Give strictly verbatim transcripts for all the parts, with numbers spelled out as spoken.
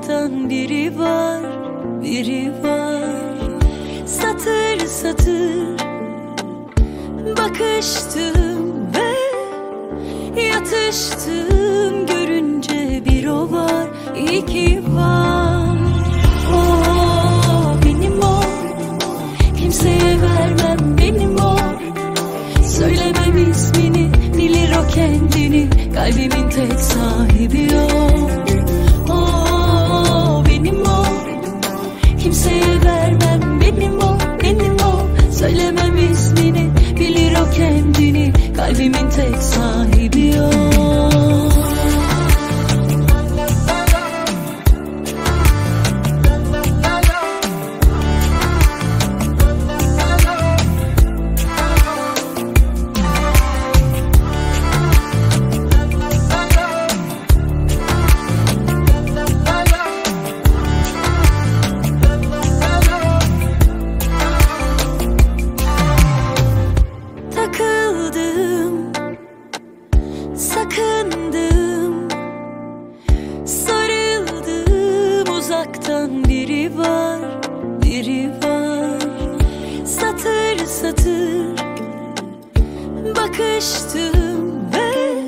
uzaktan biri var, biri var. Satır satır bakıştım ve yatıştım, görünce bir o var, iki var. O benim o, kimseye vermem benim o. Söylemem ismini, bilir o kendini, kalbimin tek sahibi o. O benim o, kimseye vermem benim o, benim o. Söylemem ismini, bilir o kendini, kalbimin tek sahibi o. Sakındım, sarıldım, uzaktan biri var, biri var. Satır satır bakıştım ve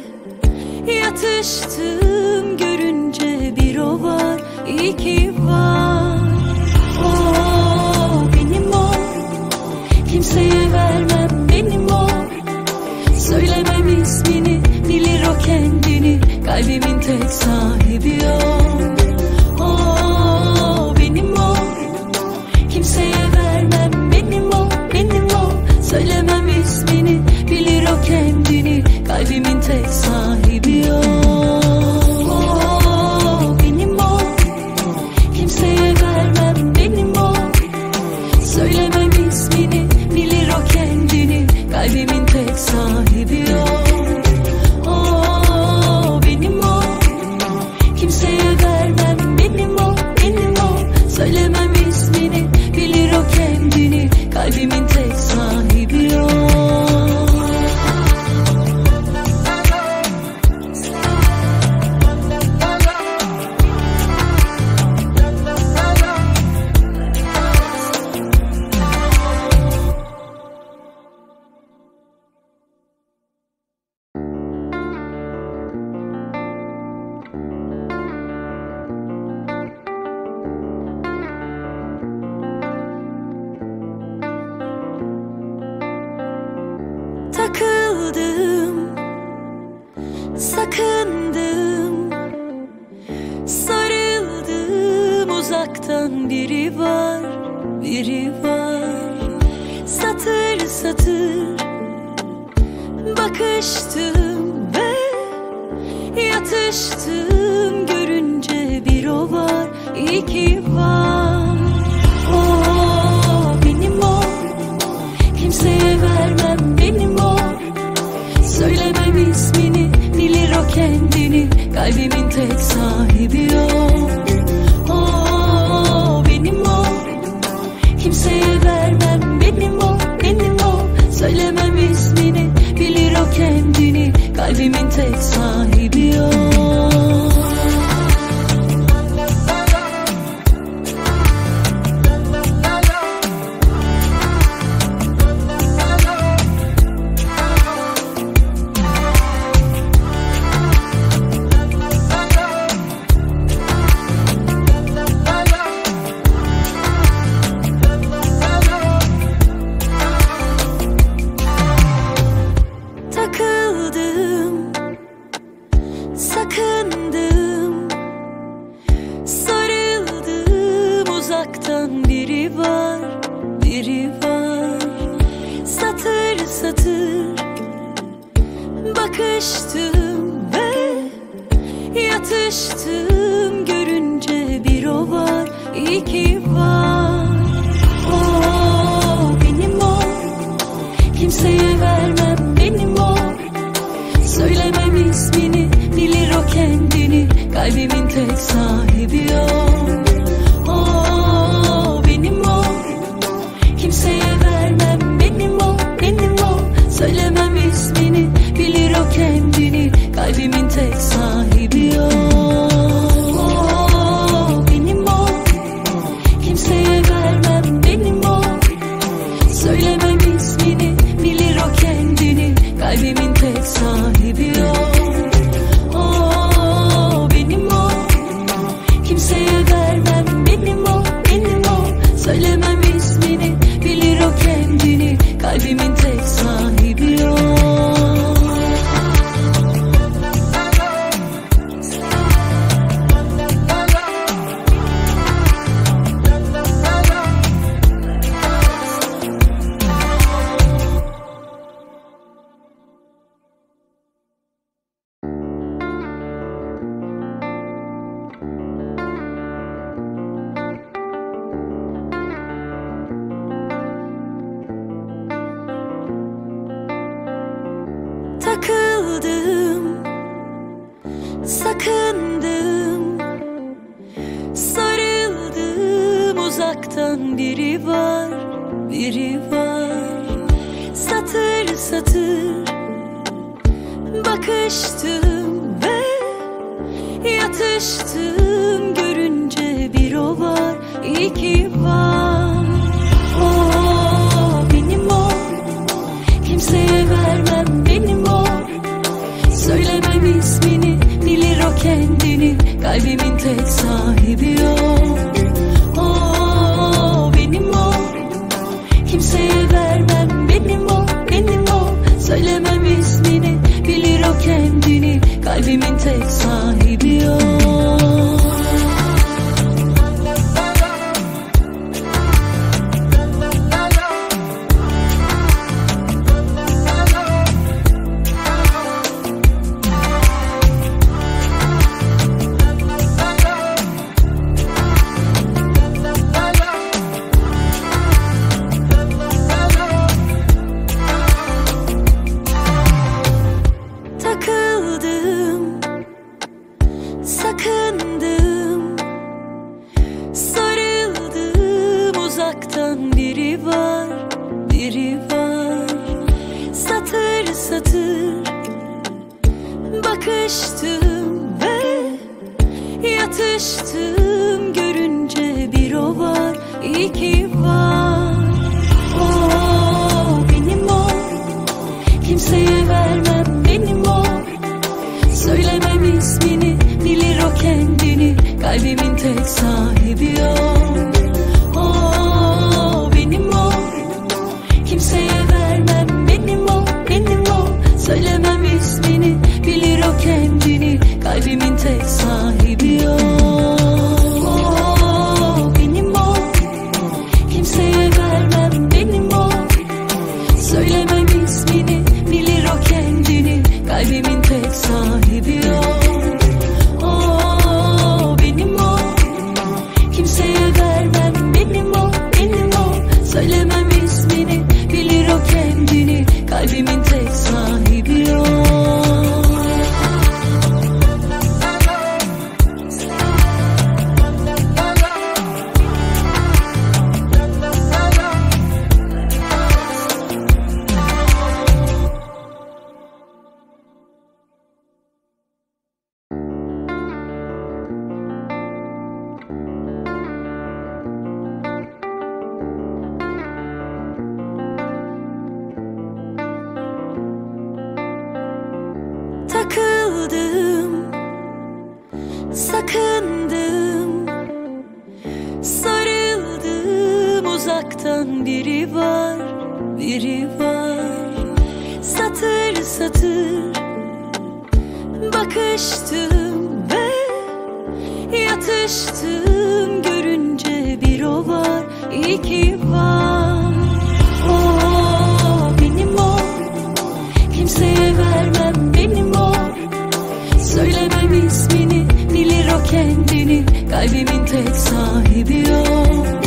yatıştım, görünce bir o var, iki var. O benim o, kimseye vermem benim o. Söylemem ismini, bilir o kendini, kalbimin tek sahibi o. O benim o, kimseye vermem benim o, benim o. Söylemem ismini, bilir o kendini, kalbimin tek sahibi o. O benim o, kimseye vermem benim o. Söylemem ismini, bilir o kendini, kalbimin tek sahibi o. O benim o, kimseye vermem benim o, benim o. Söylemem ismini, bilir o kendini, kalbimin tek sahibi o. Takıldım, sakındım, sarıldım, uzaktan biri var, biri var. Satır satır bakıştım ve yatıştım, görünce bir o var, iki var. O benim o, kimseye vermem benim o. Söylemem ismini, bilir o kendini, kalbimin tek sahibi o. O benim o, kimseye vermem benim o, benim o. Söylemem ismini, bilir o kendini, kalbimin tek sahibi o. Takıldım, sakındım, sarıldım, uzaktan biri var, biri var. Satır satır bakıştım ve yatıştım, görünce bir o var, iki var. O benim o, kimseye vermem benim o. Söylemem ismini, bilir o kendini, kalbimin tek sahibi o. O benim o, kimseye vermem benim o, benim o. Söylemem ismini, bilir o kendini, kalbimin tek sahibi o. O Takıldım, sakındım, sarıldım, uzaktan biri var, biri var. Satır satır bakıştım ve yatıştım, görünce bir o var, iki var. O benim o, kimseye vermem benim o. Söylemem ismini, bilir o kendini, kalbimin tek sahibi o. O benim o, kimseye vermem benim o, benim o. Söylemem ismini, bilir o kendini, kalbimin tek sahibi o. Sakındım, sarıldım, uzaktan biri var, biri var. Satır satır bakıştım ve yatıştım, görünce bir o var, iki var. O benim o, kimseye vermem benim o. Söylemem ismini, bilir o kendini, kalbimin tek sahibi o. O benim o, kimseye vermem benim o, benim o. Söylemem ismini, bilir o kendini, kalbimin tek sahibi o. O benim o, kimseye vermem benim o. Söylemem ismini, bilir o kendini, kalbimin tek sahibi o. O benim o, kimseye vermem benim o, benim o. Söylemem ismini, bilir o kendini, kalbimin tek sahibi o. Takıldım, sakındım, sarıldım, uzaktan biri var, biri var. Satır satır bakıştım ve yatıştım, görünce bir o var, iki var. O benim o, kimseye vermem benim o. Söylemem ismini, bilir o kendini, kalbimin tek sahibi o.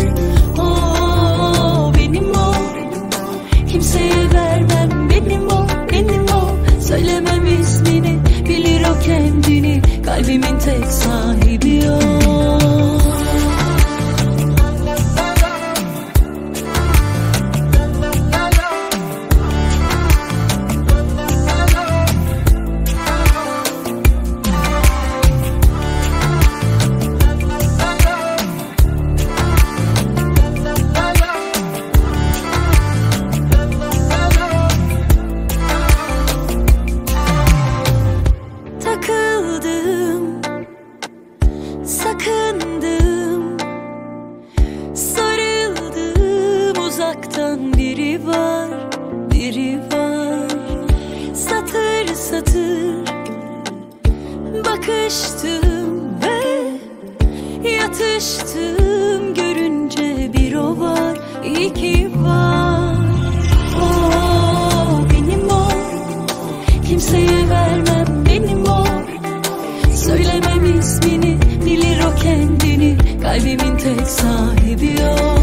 O benim o, kimseye vermem benim o, benim o. Söylemem ismini, bilir o kendini, kalbimin tek sahibi o. Sakındım, sarıldım, uzaktan biri var, biri var. Satır satır bakıştım ve yatıştım, görünce bir o var, iki var. O benim o, kimseye vermem benim o. Söylemem ismini, bilir o kendini, kalbimin tek sahibi o.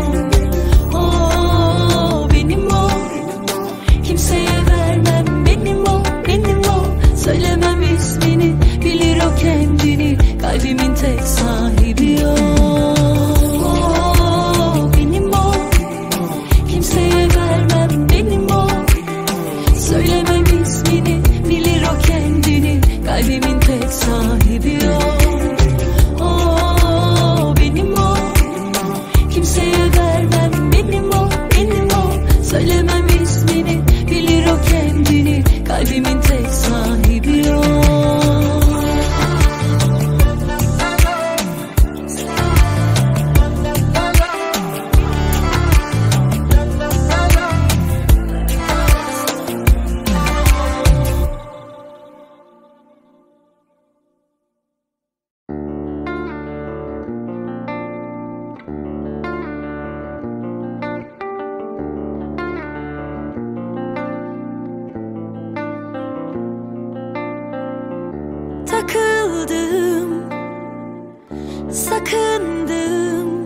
O benim o, kimseye vermem benim o, benim o. kalbimin tek sahibi o. O benim o, kimseye vermem, benim o, benim o. Söylemem ismini, bilir o kendini, kalbimin tek sahibi o. Takıldım, sakındım,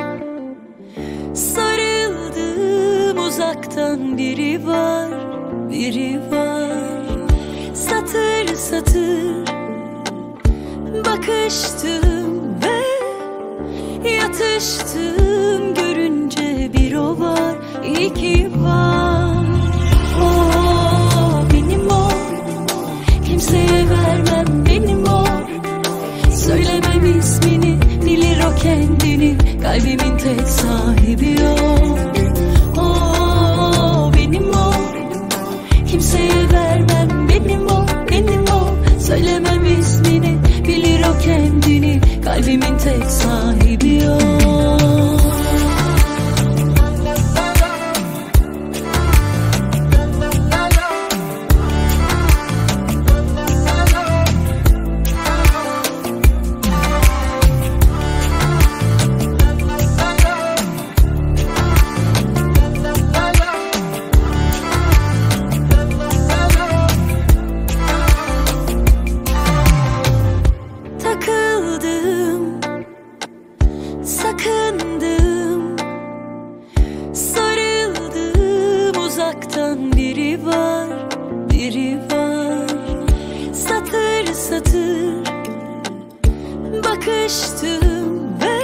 sarıldım, uzaktan biri var, biri var. Satır satır bakıştım ve yatıştım, görünce bir o var, iki var. O benim o, kimseye vermem, benim o. Söylemem ismini, bilir o kendini, kalbimin tek sahibi o. O benim o, kimseye vermem, benim o, benim o. Söylemem ismini, bilir o kendini, kalbimin tek sahibi o. Takıldım, sakındım, sarıldım, uzaktan biri var, biri var. Satır satır bakıştım ve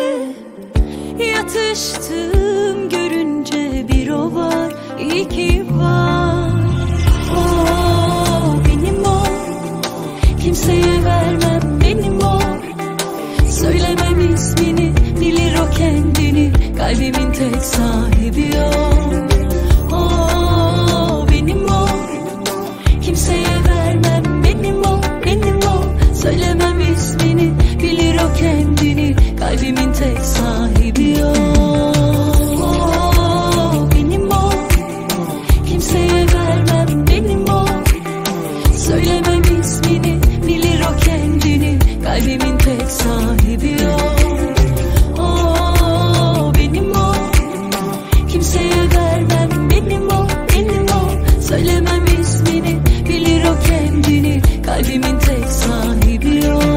yatıştım, görünce bir o var, iki var. O benim o, kimseye vermem, benim o. Söylemem ismini, bilir o kendini, kalbimin tek sahibi o. O benim o, kimseye vermem, benim o, benim o. Söylemem ismini, bilir o kendini, kalbimin tek sahibi o. O benim o, kimseye vermem, benim o. Söylemem ismini, bilir o kendini, kalbimin tek sahibi o. O benim o, kimseye vermem, benim o, benim o. Söylemem ismini, bilir o kendini, kalbimin tek sahibi o.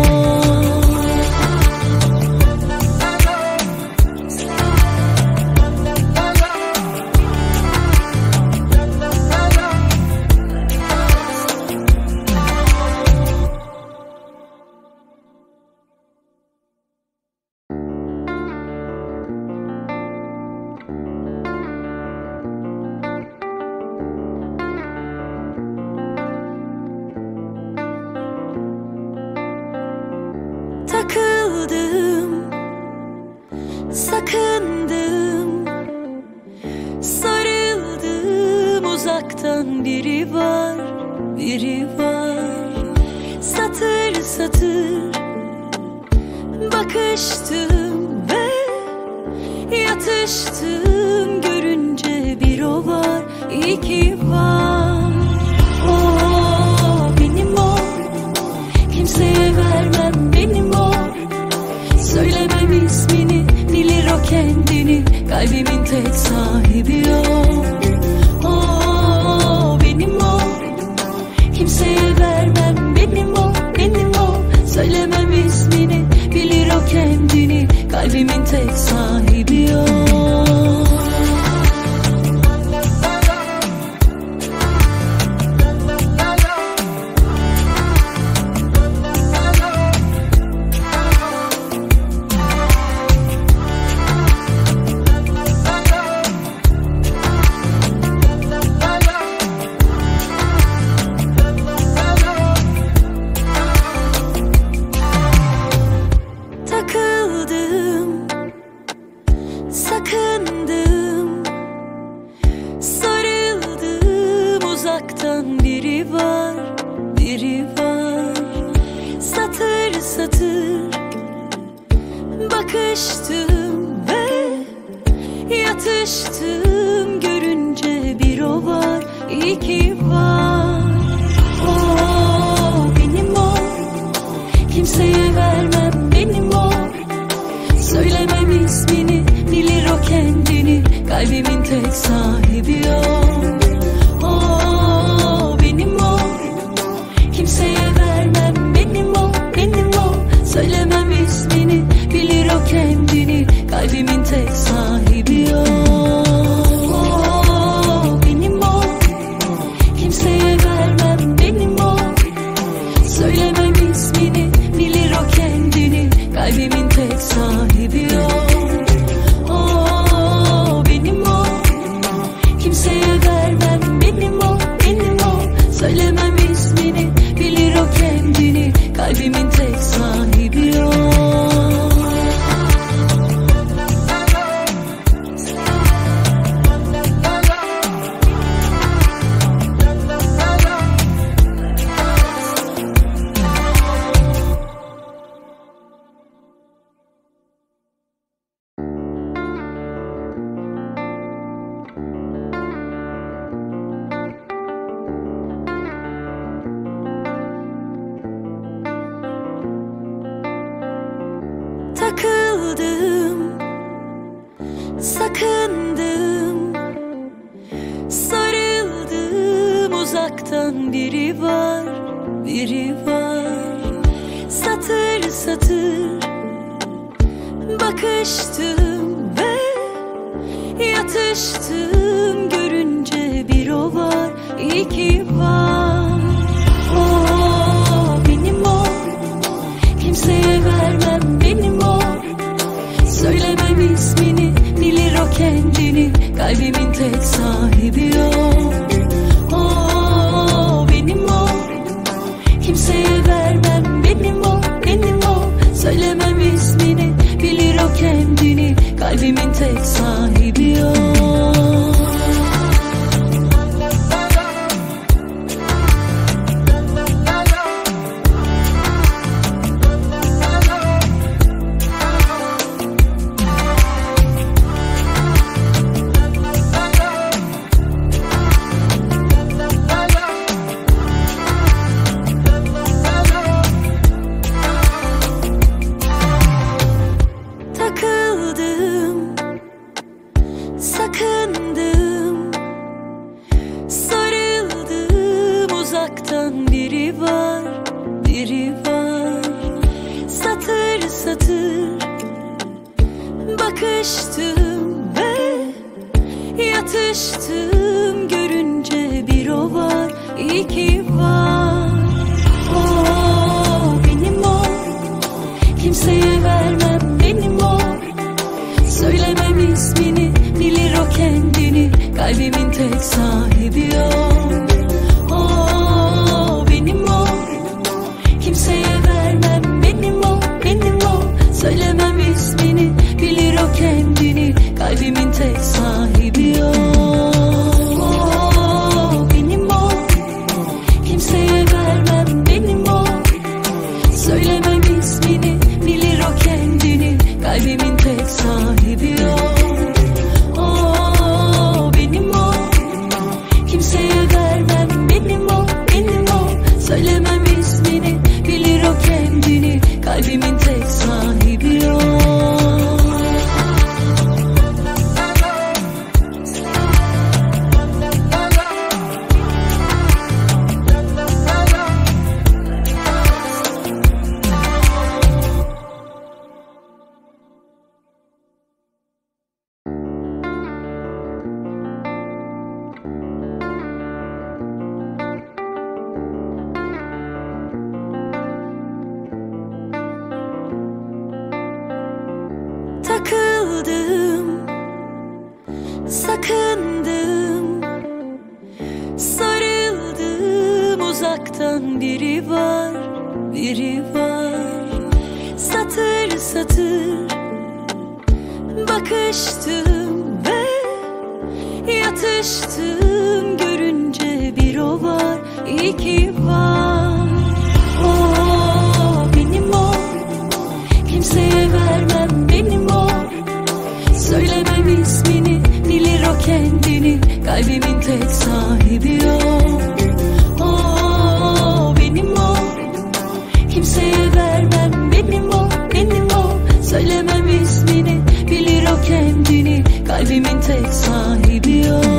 Takıldım, sakındım, sarıldım, uzaktan biri var, biri var. Satır satır bakıştım ve yatıştım, görünce bir o var, iki var. O benim o, kimseye vermem, benim o. Söylemem ismini, bilir o kendini, kalbimin tek sahibi o. O benim o, kimseye vermem, benim o, benim o. Söylemem ismini, bilir o kendini, kalbimin tek sahibi o. Bakıştım görünce bir o var, iki var. O benim o, kimseye vermem benim o. Söylemem ismini, bilir o kendini, kalbimin tek sahibi o. O benim o, kimseye vermem benim o, benim o. Söylemem ismini, bilir o kendini, kalbimin tek sahibi o. O benim o, kimseye vermem benim o. Söylemem ismini, bilir o kendini, kalbimin tek sahibi o. O benim o, kimseye vermem benim o, benim o. Söylemem ismini, bilir o kendini, kalbimin tek sahibi o. Takıldım, sakındım, sarıldım, uzaktan biri var, biri var. Satır satır bakıştım ve yatıştım, görünce bir o var, iki var. O benim o, kimseye vermem benim o. Söylemem ismini, bilir o kendini, kalbimin tek sahibi o. O benim o, kimseye vermem benim o, benim o. Söylemem ismini, bilir o kendini, kalbimin tek sahibi o. Takıldım, sakındım, sarıldım, uzaktan biri var, biri var. Satır satır bakıştım ve yatıştım, görünce bir o var, iki var. O benim o, kimseye vermem benim o. Söylemem ismini, bilir o kendini, kalbimin tek sahibi o. O benim o, kimseye vermem benim o, benim o. Söylemem ismini, bilir o kendini, kalbimin tek sahibi o. O benim o, kimseye vermem benim o. Söylemem ismini, bilir o kendini, kalbimin tek sahibi o. O benim o, kimseye vermem benim o, benim o. Söylemem ismini, bilir o kendini, kalbimin tek sahibi o. Takıldım, sakındım, sarıldım, uzaktan biri var, biri var. Satır satır bakıştım ve yatıştım, görünce bir o var, iki var. O benim o, kimseye vermem benim o. Söylemem ismini, kalbimin tek sahibi o. O benim o, kimseye vermem, benim o, benim o. Söylemem ismini, bilir o kendini, kalbimin tek sahibi o.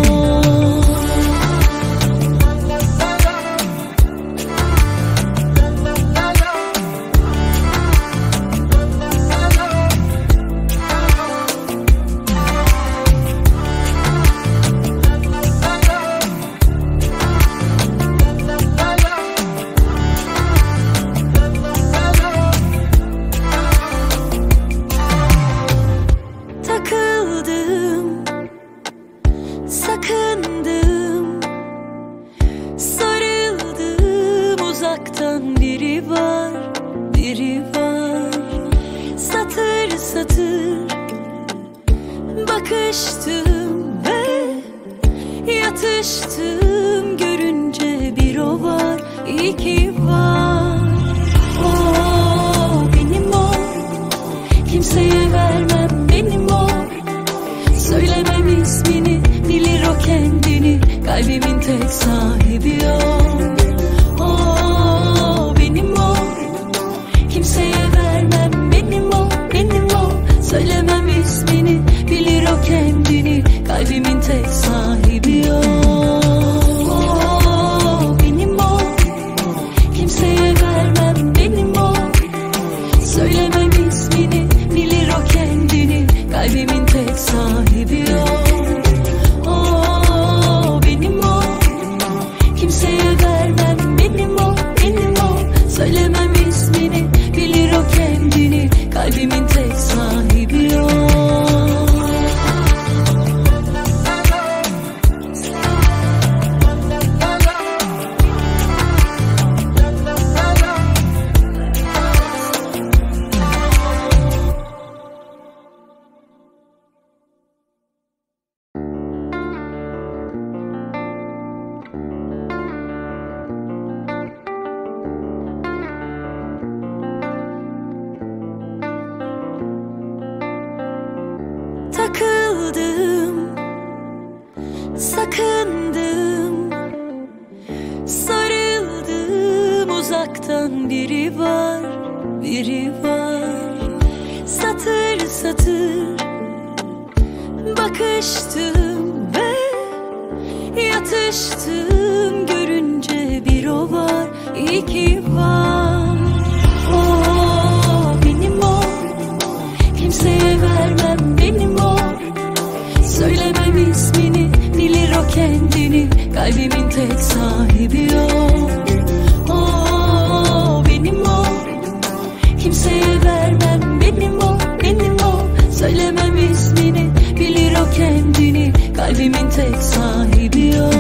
Sakındım, sarıldım, uzaktan biri var, biri var. Satır satır bakıştım ve yatıştım, görünce bir o var, iki var. O benim o, kimseye vermem, benim o. Söylemem ismini, bilir o kendini, kalbimin tek sahibi o. O benim o, kimseye vermem, benim o, benim o. Söylemem ismini, bilir o kendini, kalbimin tek sahibi o. O benim o, kimseye vermem, benim o. Söylemem ismini, bilir o kendini, kalbimin tek sahibi o. O benim o, kimseye vermem, benim o, benim o. Söylemem ismini, bilir o kendini, kalbimin tek sahibi o. Takıldım, sakındım, sarıldım, uzaktan biri var, biri var. Satır satır bakıştım ve yatıştım, görünce bir o var, iki var. O benim o, kimseye vermem, benim o. Söylemem ismini, bilir o kendini, kalbimin tek sahibi o. O benim o, kimseye vermem, benim o, benim o. Söylemem ismini, bilir o kendini, kalbimin tek sahibi o.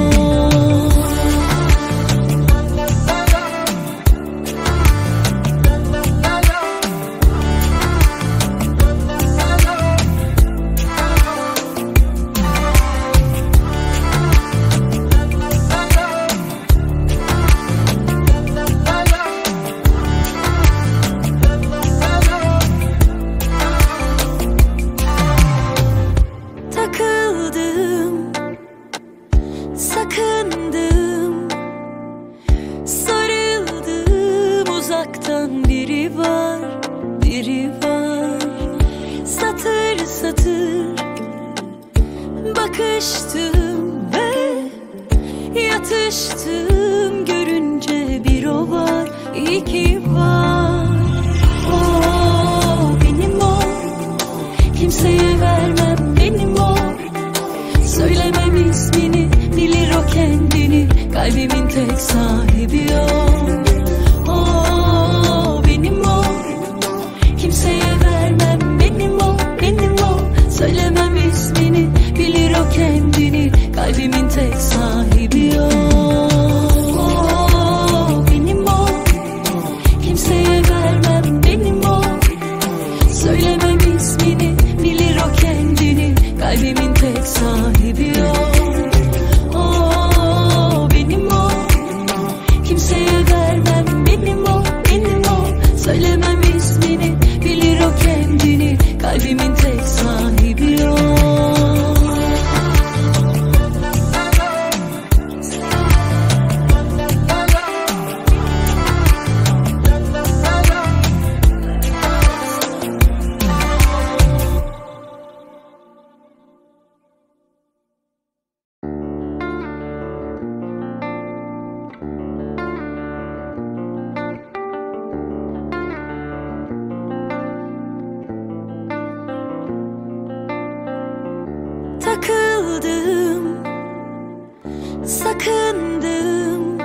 Sakındım, sarıldım, uzaktan biri var, biri var. Satır satır bakıştım ve yatıştım, görünce bir o var, iki var. O benim o, kimseye vermem, benim o. Söylemem ismini, bilir o kendini, kalbimin tek sahibi o. O benim o, kimseye vermem, benim o, benim o. Söylemem ismini, bilir o kendini, kalbimin tek sahibi o. O benim o, kimseye vermem, benim o. Söylemem ismini, bilir o kendini, kalbimin tek sahibi o. O benim o, kimseye Takıldım, sakındım,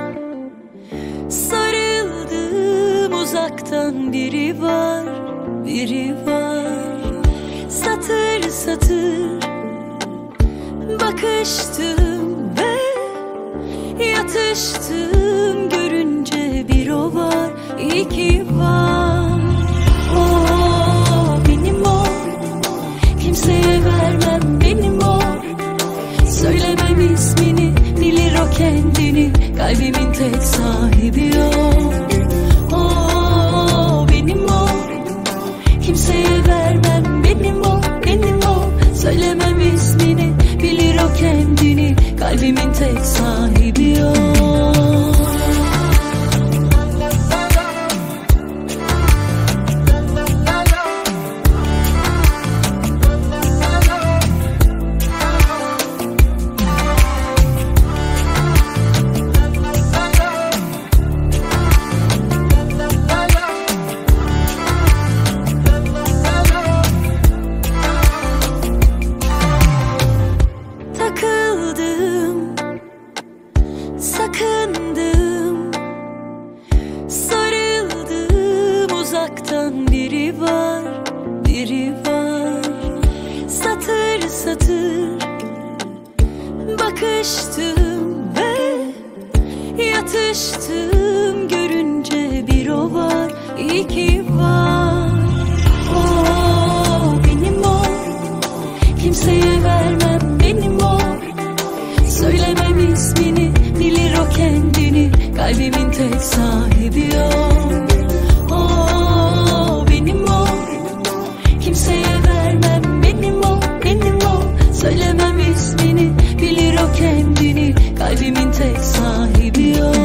sarıldım, uzaktan biri var, biri var. Satır satır bakıştım ve yatıştım, görünce bir o var, iki var. Oh, benim o, kimseye vermem, benim o. Söylemem ismini, bilir o kendini, kalbimin tek sahibi o. Oh, benim o, kimseye vermem, benim o, benim o. Söylemem ismini, bilir o kendini, kalbimin tek sahibi o. Takıldım, sakındım, sarıldım, uzaktan biri var, biri var. Satır satır bakıştım ve yatıştım, görünce bir o var, iki var. Oh, benim o, kimseye vermem, benim o. Söylemem ismini, bilir o kendini, kalbimin tek sahibi o. Oh, benim o, kimseye vermem, benim o, benim o. Söylemem ismini, bilir o kendini, kalbimin tek sahibi o.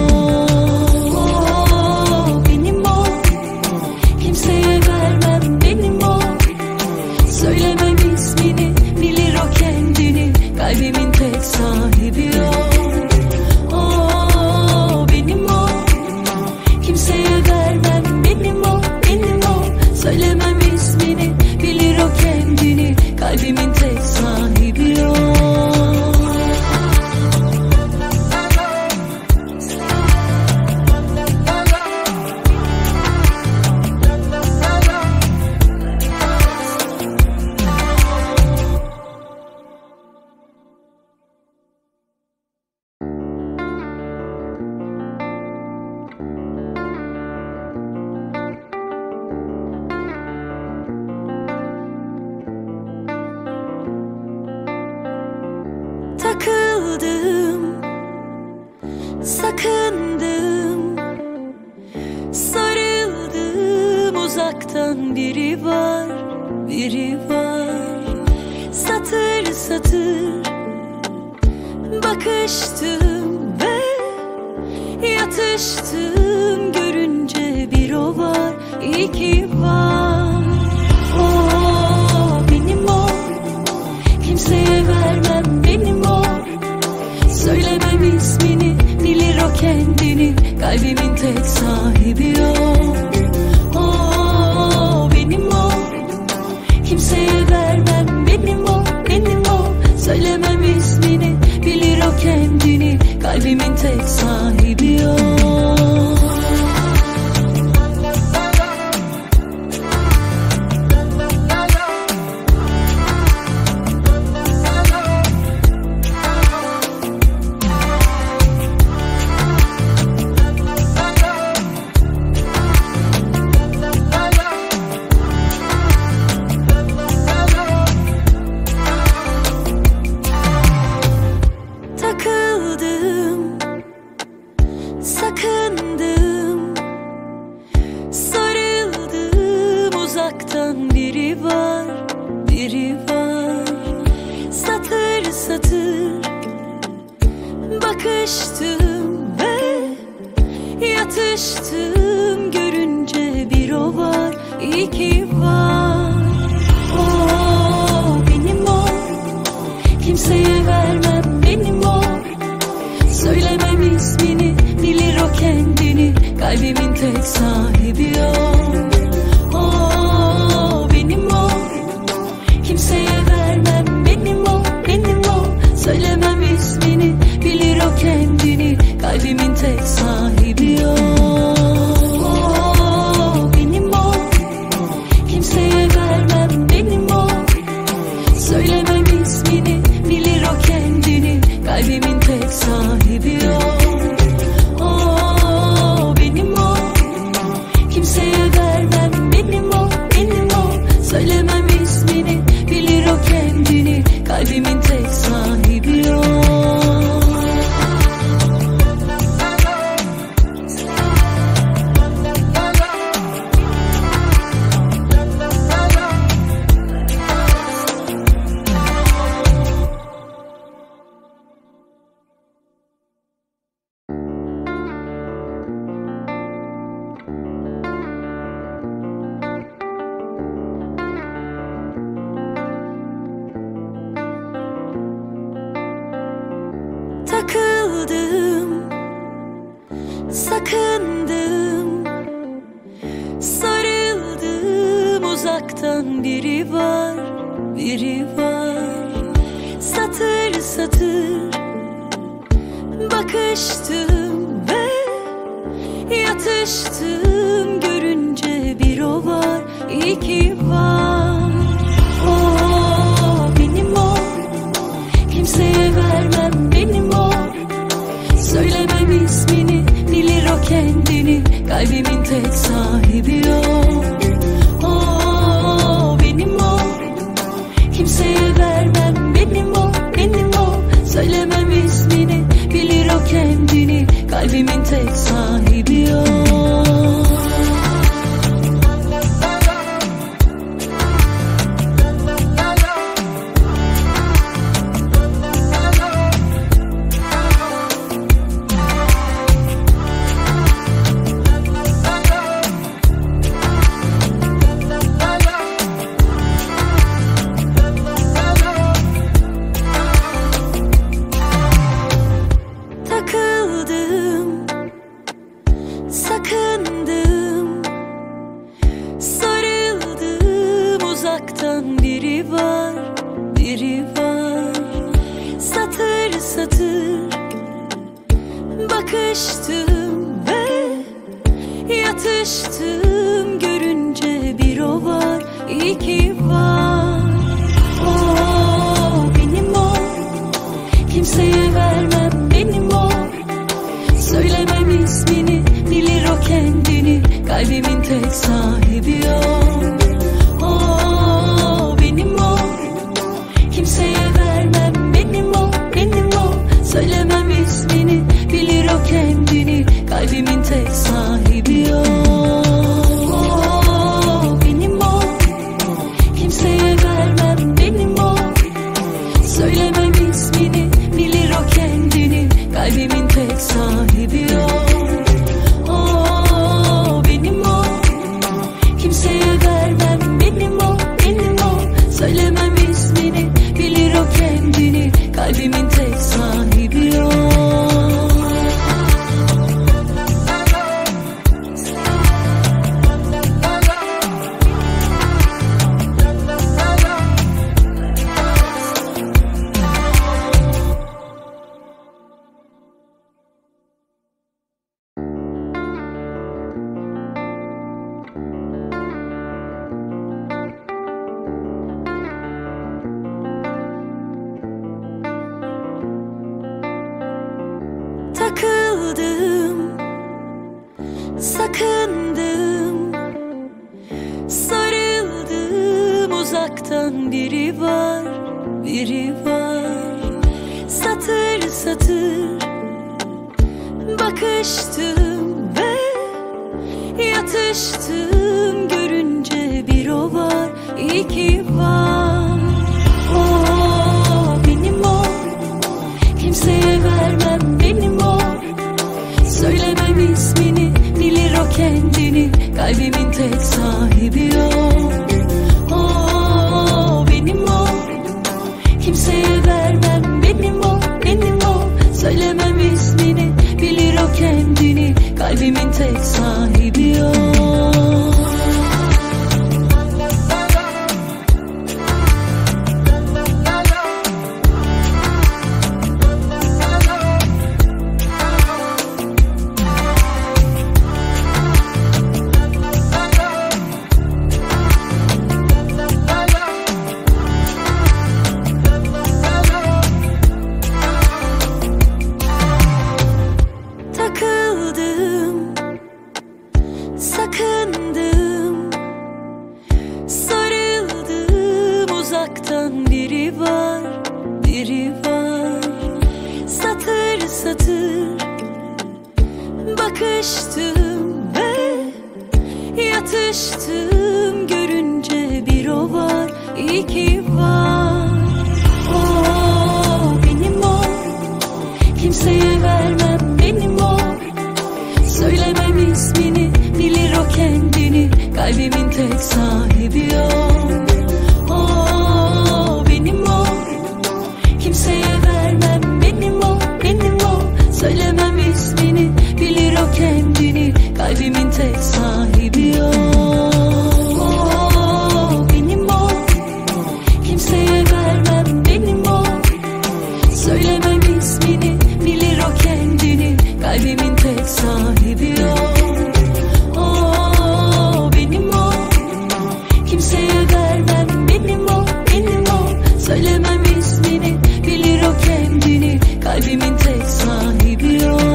Oh, benim o, kimseye vermem, benim o. Söylemem ismini, bilir o kendini, kalbimin tek sahibi o. Oh, benim o, kimseye vermem, benim o, benim o. Söylemem ismini, bilir o kendini, kalbimin tek sahibi o. Takıldım, sakındım, sarıldım, uzaktan biri var, biri var. Satır satır bakıştım ve yatıştım, görünce bir o var, iki var. Oh, benim o, kimseye vermem, benim o. Söylemem ismini, bilir o kendini, kalbimin tek sahibi o. Oh, benim o, kimseye vermem, benim o, benim o. Söylemem ismini, bilir o kendini, kalbimin tek sahibi o. Takıldım, sakındım, sarıldım, uzaktan biri var, biri var. Satır satır bakıştım ve yatıştım, görünce bir o var, iki var. Oh, benim o, kimseye vermem, benim o. Söylemem ismini, bilir o kendini, kalbimin tek sahibi o. Oh, benim o, kimseye vermem, benim o, benim o. kalbimin tek sahibi o. O benim o, kimseye vermem benim o. Söylemem ismini, bilir o kendini, kalbimin tek sahibi o. O benim o, kimseye vermem benim o, benim o. Söylemem ismini, bilir o kendini, kalbimin tek sahibi o. Takıldım, sakındım, sarıldım, uzaktan biri var, biri var. Satır satır bakıştım ve yatıştım, görünce bir o var, iki var. O benim o, kimseye vermem benim o. Söylemem ismini, bilir o kendini, kalbimin tek sahibi o. O benim o, kimseye vermem benim o, benim o. Söylemem ismini, bilir o kendini, kalbimin tek sahibi o. Takıldım, sakındım, sarıldım, uzaktan biri var, biri var. Satır satır bakıştım ve yatıştım, görünce bir o var, iki var. O benim o, kimseye vermem benim o. Söylemem ismini, bilir o kendini, kalbimin tek sahibi o. O benim o, kimseye vermem benim o, benim o. Söylemem ismini, bilir o kendini, kalbimin tek sahibi o. O benim o, kimseye vermem benim o. Söylemem ismini, bilir o kendini, kalbimin tek sahibi o. O benim o, kimseye vermem benim o, benim o. Söylemem ismini, bilir o kendini, kalbimin tek sahibi o. Takıldım, sakındım, sarıldım, uzaktan biri var, biri var. Satır satır bakıştım ve yatıştım, görünce bir o var, iki var. O benim o, kimseye vermem benim o. Söylemem ismini, bilir o kendini, kalbimin tek sahibi o. O benim o, kimseye vermem benim o, benim o. Söylemem ismini, bilir o kendini, kalbimin tek sahibi o. sakındım, sarıldım, uzaktan biri var, biri var. Satır satır bakıştım ve yatıştım, görünce bir o var, iki var. O benim o, kimseye vermem, benim o. Söylemem ismini, bilir o kendini, kalbimin tek sahibi o. O benim o, kimseye vermem, benim o, benim o. Söylemem ismini, bilir o kendini, kalbimin tek sahibi o. O benim o, kimseye vermem, benim o. Söylemem ismini, bilir o kendini, kalbimin tek sahibi o. O benim o, kimseye vermem, benim o, benim o. Söylemem ismini, bilir o kendini, kalbimin tek sahibi o.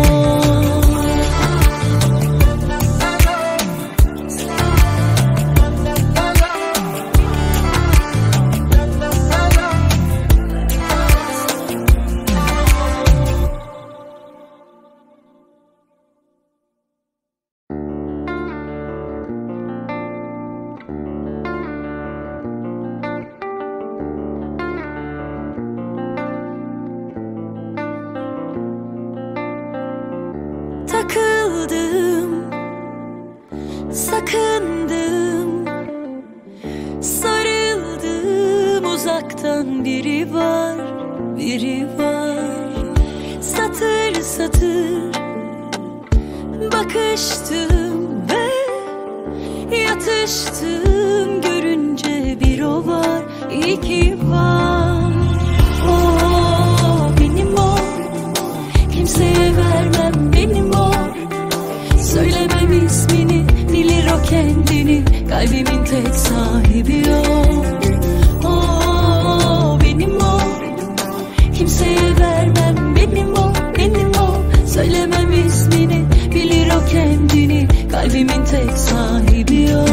Takıldım, sakındım, sarıldım, uzaktan biri var, biri var. Satır satır bakıştım ve yatıştım, görünce bir o var, iki var. O benim o, kimseye vermem, benim o. Söylemem ismini, bilir o kendini, kalbimin tek sahibi o. O benim o, kimseye vermem, benim o, benim o. Söylemem ismini, bilir o kendini, kalbimin tek sahibi o.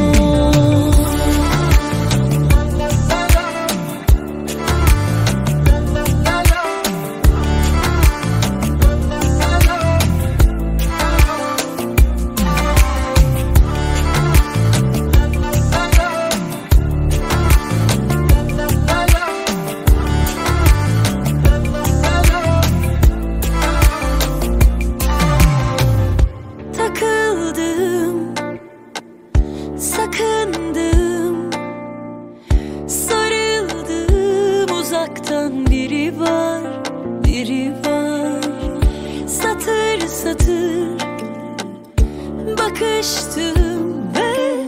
Sakındım, sarıldım, uzaktan biri var, biri var. Satır satır bakıştım ve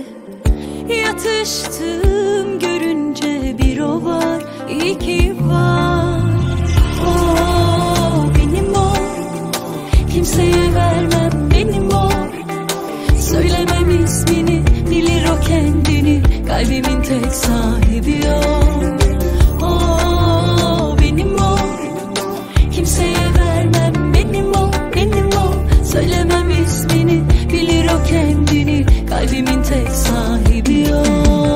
yatıştım, görünce bir o var, iki var. O benim o, kimseye vermem, benim o. Söylemem ismini, bilir o kendini, kalbimin tek sahibi o. O benim o, kimseye vermem, benim o, benim o. Söylemem ismini, bilir o kendini, kalbimin tek sahibi o.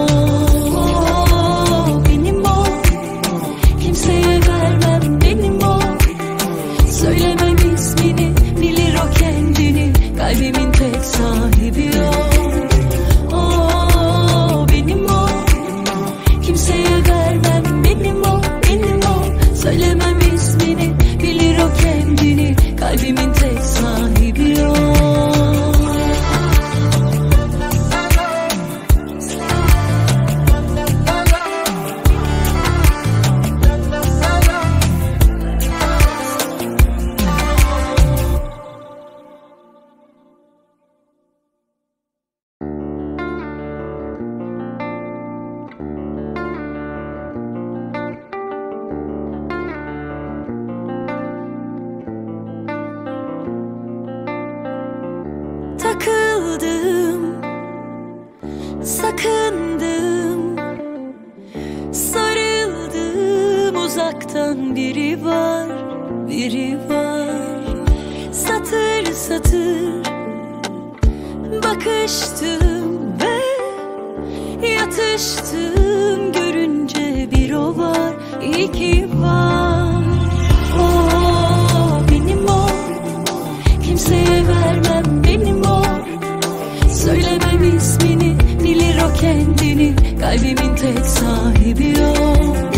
O benim o, kimseye vermem, benim o. Söylemem ismini, bilir o kendini, kalbimin tek sahibi o. O benim o, kimseye vermem, benim o, benim o. Söylemem ismini, bilir o kendini, kalbimin tek sahibi o. Bakıştım ve yatıştım, görünce bir o var, iki var. O benim o, kimseye vermem benim o. Söylemem ismini, bilir o kendini, kalbimin tek sahibi o.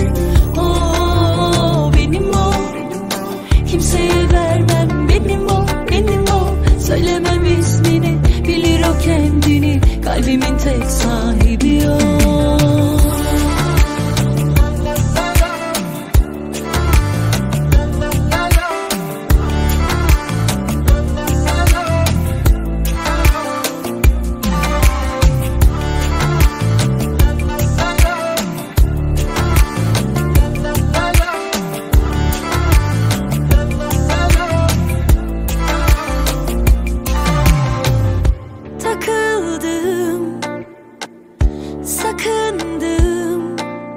O benim o, kimseye vermem benim o, benim o. Söylemem ismini, bilir o kendini, kalbimin tek sahibi o. Takıldım, sakındım,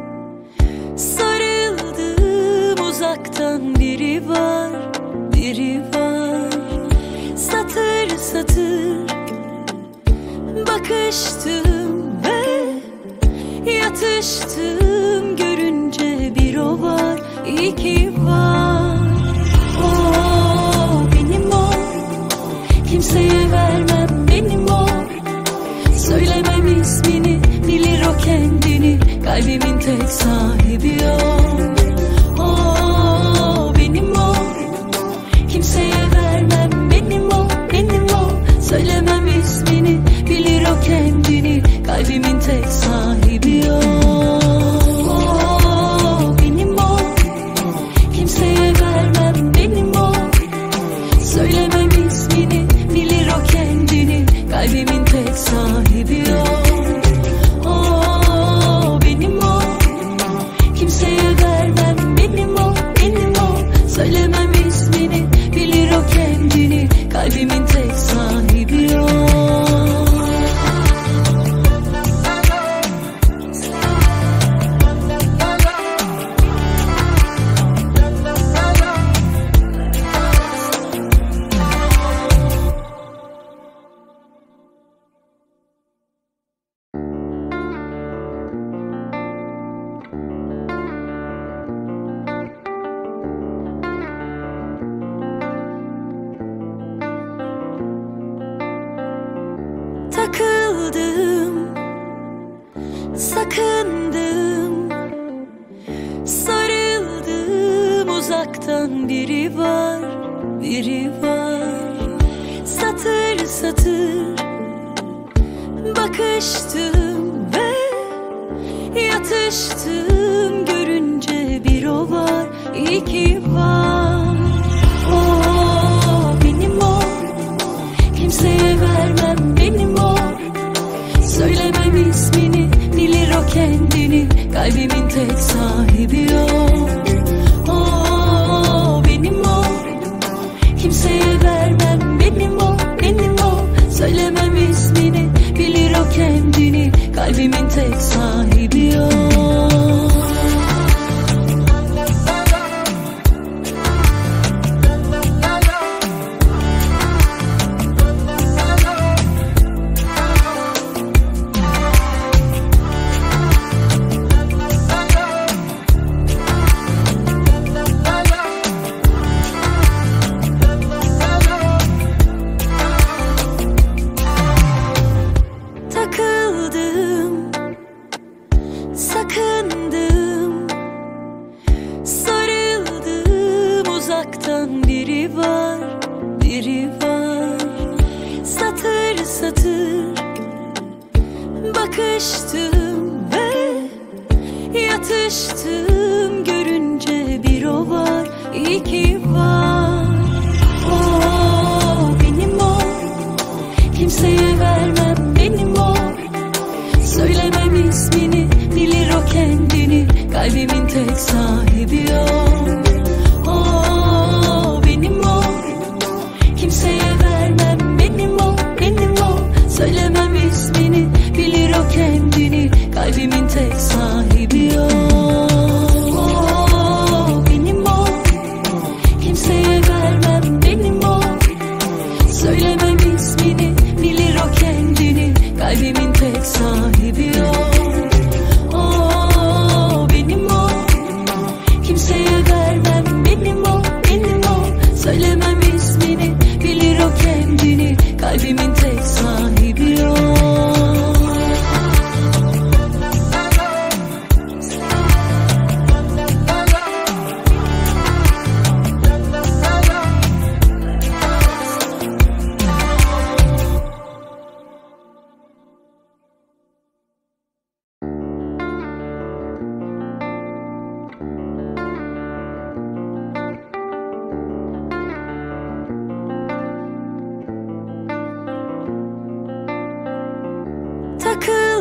sarıldım, uzaktan biri var, biri var. Satır satır bakıştım ve yatıştım, görünce bir o var, iki var. O benim o, kimseye vermem benim o. Söylemem ismini, bilir o kendini, kalbimin tek sahibi o. O benim o, kimseye vermem benim o, benim o. Söylemem ismini, bilir o kendini, kalbimin tek sahibi o. O benim o, kimseye vermem benim o. Söylemem ismini, bilir o kendini, kalbimin tek sahibi o. O benim o, kimseye vermem benim o, benim o. Söylemem ismini, bilir o kendini, kalbimin tek sahibi o. Takıldım, sakındım, sarıldım, uzaktan biri var, biri var. Satır satır bakıştım ve yatıştım, görünce bir o var, iki var. O benim o, kimseye vermem benim o. Söylemem ismini, bilir o kendini, kalbimin tek sahibi o. O benim o, kimseye vermem benim o, benim o. Söylemem ismini, bilir o kendini, kalbimin tek sahibi o. Takıldım, sakındım, sarıldım, uzaktan biri var, biri var. Satır satır bakıştım ve yatıştım, görünce bir o var, iki var. O benim o, kimseye vermem benim o. Söylemem ismini, bilir o kendini, kalbimin tek sahibi o. O benim o, kimseye vermem benim o, benim o. Söylemem ismini, bilir o kendini, kalbimin tek sahibi o. O benim o, kimseye vermem benim o. Söylemem ismini, bilir o kendini,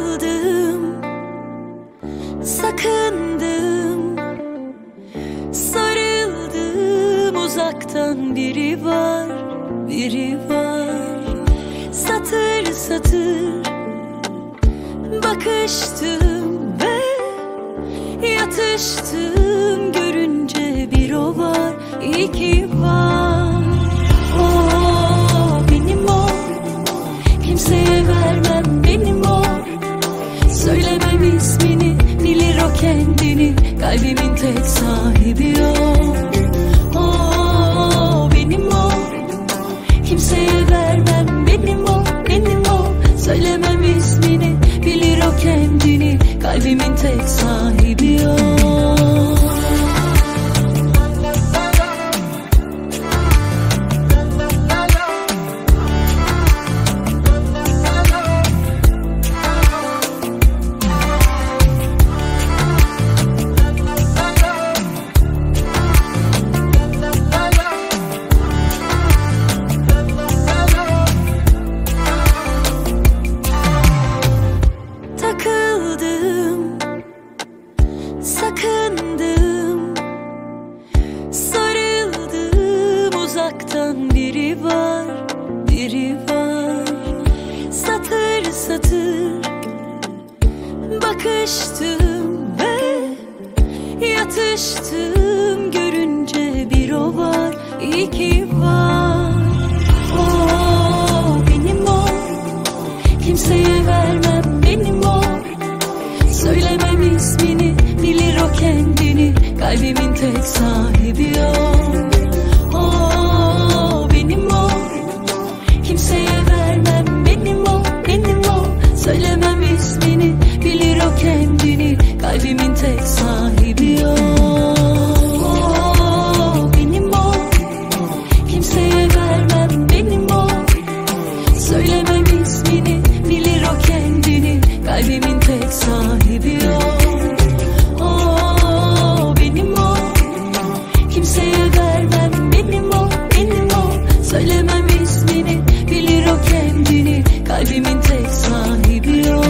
Takıldım, sakındım, sarıldım, uzaktan biri var, biri var. Satır satır bakıştım ve yatıştım, görünce bir o var, iki var. O benim o, kimseye vermem benim o. Söylemem ismini, bilir o kendini, kalbimin tek sahibi o. O benim o, kimseye vermem benim o, benim o. Söylemem ismini, bilir o kendini, kalbimin tek sahibi o. Takıldım, sakındım, sarıldım, uzaktan biri var, biri var. Satır satır bakıştım ve yatıştım, görünce bir o var, iki var. O benim o, kimseye vermem benim o. Söylemem ismini, bilir o kendini, kalbimin tek sahibi o. O benim o, kimseye vermem benim o, benim o. Söylemem ismini, bilir o kendini, kalbimin tek sahibi o. O benim o, kimseye vermem benim o. Söylemem ismini, bilir o kendini, kalbimin tek sahibi o. O benim o, kimseye vermem benim o, benim o. Söylemem ismini, bilir o kendini, kalbimin tek sahibi o.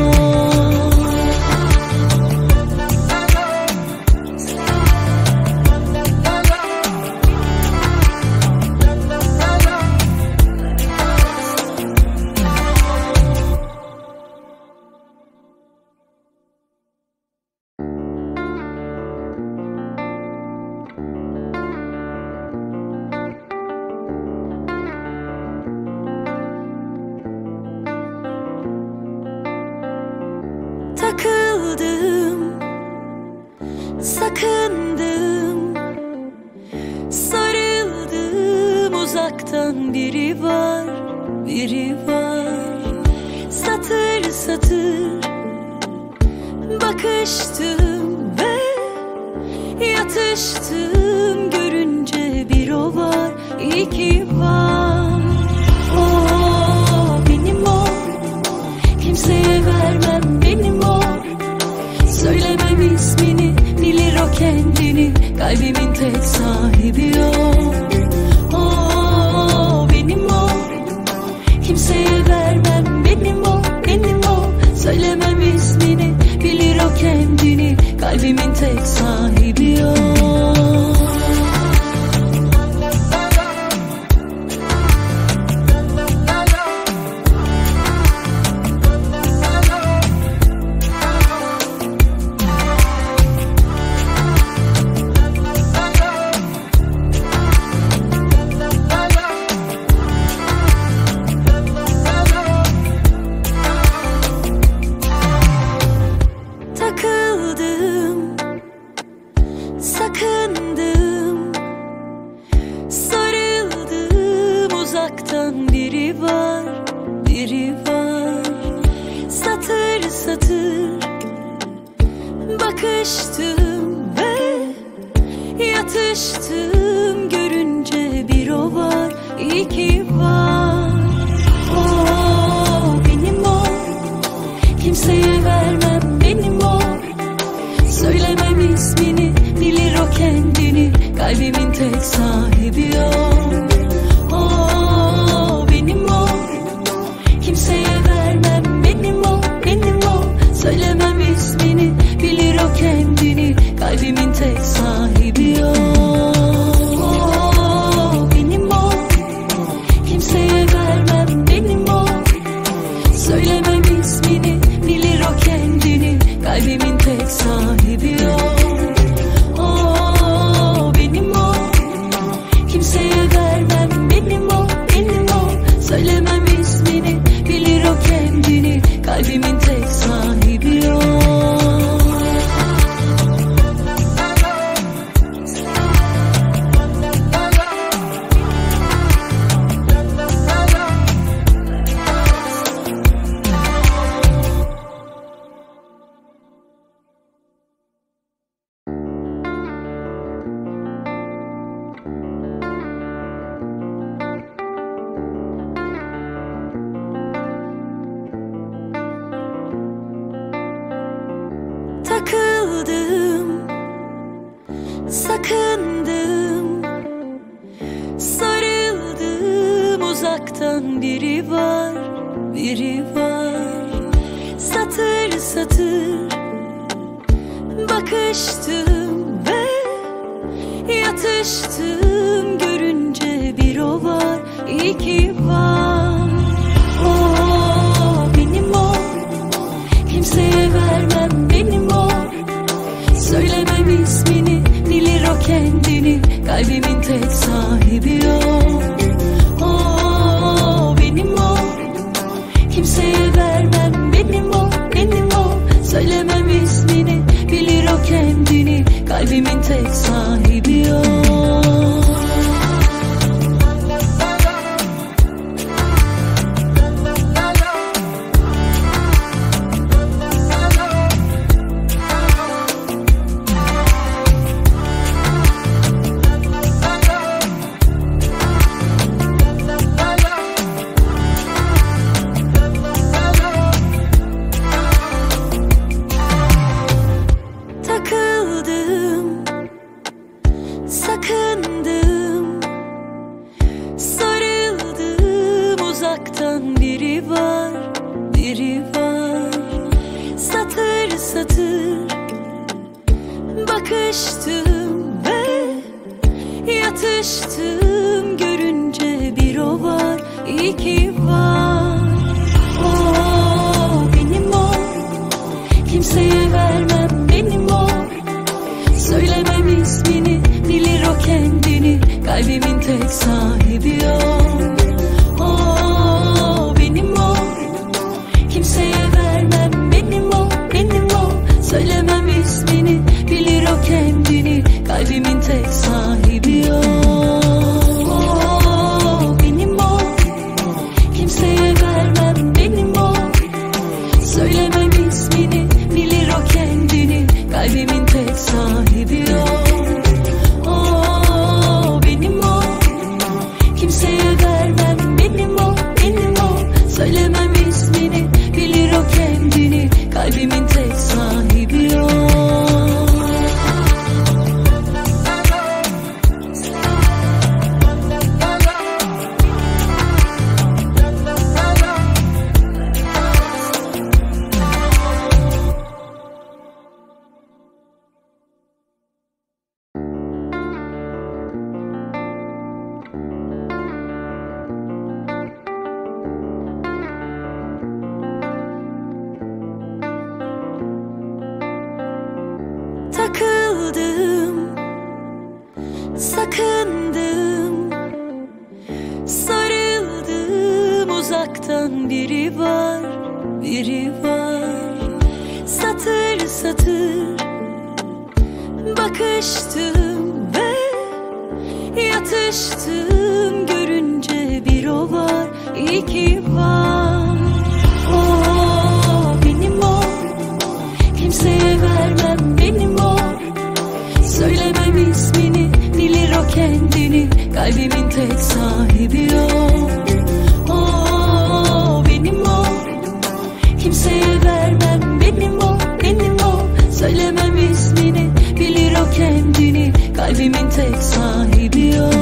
Takıldım, sakındım, sarıldım, uzaktan biri var, biri var. Satır satır bakıştım ve yatıştım, görünce bir o var, iki var. O benim o, kimseye vermem benim o. Söylemem ismini, bilir o kendini, kalbimin tek sahibi o. O benim o, kimseye vermem benim o, benim o. Söylemem ismini, bilir o kendini, kalbimin tek sahibi o. Takıldım, sakındım, sarıldım, uzaktan biri var, biri var. Satır satır bakıştım ve yatıştım, görünce bir o var, iki var. O benim o, kimseye vermem benim o. Söylemem ismini, bilir o kendini, kalbimin tek sahibi o. O benim o, kimseye vermem benim o, benim o. Takıldım, sakındım, sarıldım, uzaktan biri var, biri var. Satır satır bakıştım ve yatıştım, görünce bir o var, iki var. O benim o, kimseye vermem benim o. Söylemem ismini, bilir o kendini, kalbimin tek sahibi o. O benim o, kimseye vermem benim o, benim o. Söylemem ismini, bilir o kendini, kalbimin tek sahibi o. Sakındım, sarıldım, uzaktan biri var, biri var. Satır satır bakıştım ve yatıştım, görünce bir o var, iki var. O benim o, kimseye vermem benim o. Söylemem ismini, bilir o kendini, kalbimin tek sahibi o. O benim o, kimseye vermem benim o, benim o. Söylemem ismini, bilir o kendini, kalbimin tek sahibi o. O benim o, kimseye vermem benim o. Söylemem ismini, bilir o kendini, kalbimin tek sahibi o. O benim o, kimseye vermem benim o, benim o. Söylemem ismini, bilir o kendini, kalbimin tek sahibi o. Takıldım, sakındım, sarıldım, uzaktan biri var, biri var. Satır satır bakıştım ve yatıştım, görünce bir o var, iki var. O benim o, kimseye vermem benim o. Söylemem ismini, bilir o kendini, kalbimin tek sahibi o. O benim o, kimseye vermem benim o, benim o. Söylemem ismini, bilir o kendini, kalbimin tek sahibi o.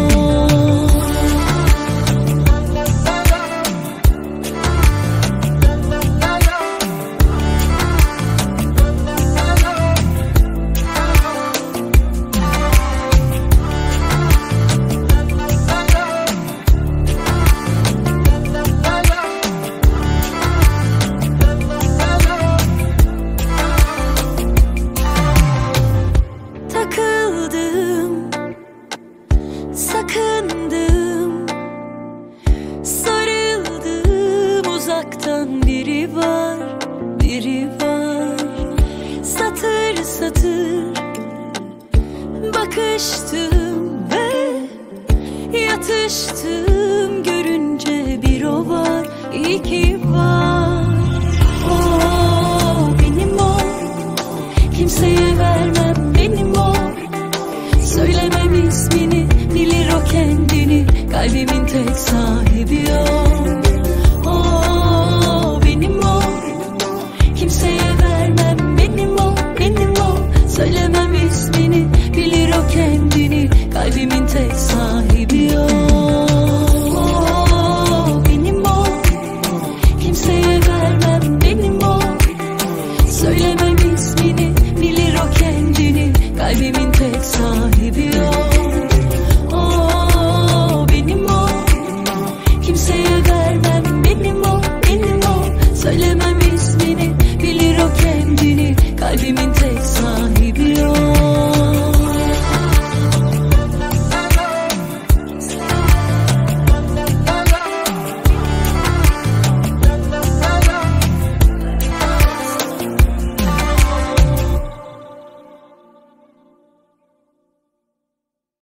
Takıldım, sakındım, sarıldım, uzaktan biri var, biri var. Satır satır bakıştım ve yatıştım,